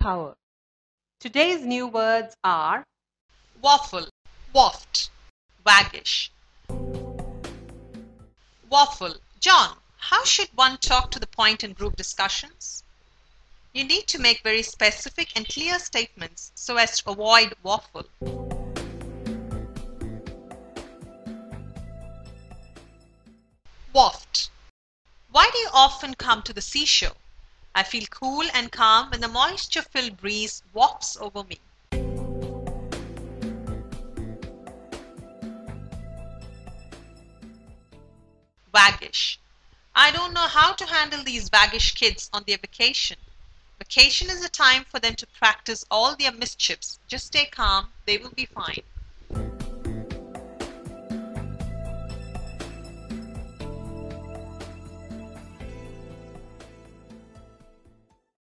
power. Today's new words are waffle, waft, waggish. Waffle. John, how should one talk to the point in group discussions? You need to make very specific and clear statements so as to avoid waffle. Waft. Why do you often come to the seashore? I feel cool and calm when the moisture-filled breeze wafts over me. Waggish. I don't know how to handle these waggish kids on their vacation. Vacation is a time for them to practice all their mischiefs. Just stay calm, they will be fine.